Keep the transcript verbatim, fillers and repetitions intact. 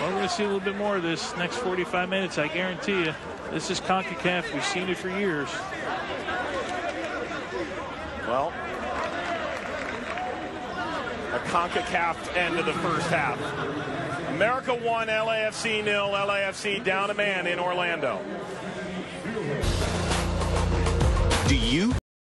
Well, we're going to see a little bit more of this next forty-five minutes, I guarantee you. This is CONCACAF. We've seen it for years. Well, a CONCACAF end of the first half. America one, L A F C nil. L A F C down a man in Orlando. Do you